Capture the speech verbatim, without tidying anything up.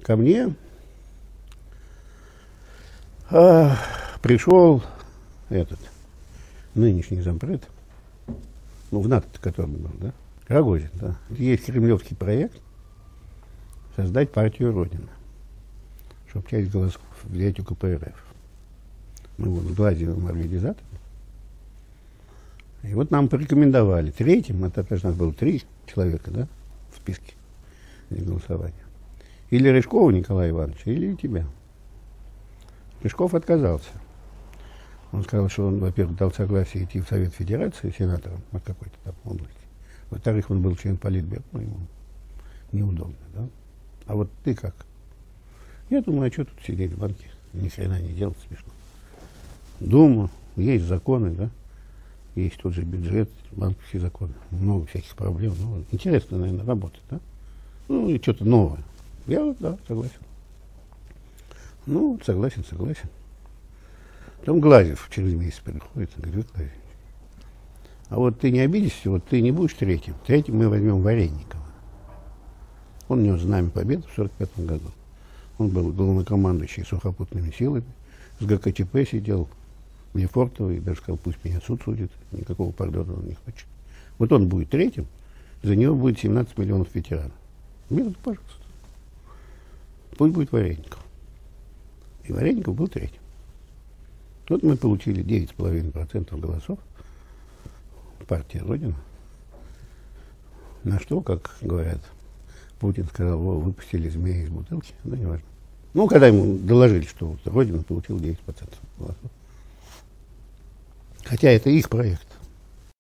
ко мне а, пришел этот нынешний зампред, ну, в НАТО, который был, да, Рогозин, да. Есть кремлевский проект создать партию Родина, чтобы часть голосов взять у ка пэ эр эф. Мы вот сглазим организаторы. И вот нам порекомендовали третьим, это тоже у нас было три человека, да, в списке для голосования. Или Рыжкова Николая Ивановича, или тебя. Рыжков отказался. Он сказал, что он, во-первых, дал согласие идти в Совет Федерации сенатором от какой-то там области. Во-вторых, он был член Политбюро, ну, ему неудобно, да. А вот ты как? Я думаю, а что тут сидеть в банке? Ни хрена не делать, смешно. Думаю, есть законы, да. Есть тот же бюджет, банковские законы, много всяких проблем. Ну, интересно, наверное, работать, да? Ну, и что-то новое. Я вот, да, согласен. Ну, согласен, согласен. Потом Глазьев через месяц приходит и говорит: Глазьев, а вот ты не обидишься, вот ты не будешь третьим. Третьим мы возьмем Варенникова. Он нес знамя победы в сорок пятом году. Он был главнокомандующий сухопутными силами, с гэ ка че пэ сидел, Лефортово, и даже сказал, пусть меня суд судит, никакого пардона он не хочет. Вот он будет третьим, за него будет семнадцать миллионов ветеранов. Мир, пожалуйста. Пусть будет Варенников. И Варенников был третьим. Вот мы получили девять с половиной процентов голосов. Партия Родина. На что, как говорят, Путин сказал: о, выпустили змеи из бутылки. Да не важно. Ну, когда ему доложили, что вот Родина получила девять процентов голосов. Хотя это их проект.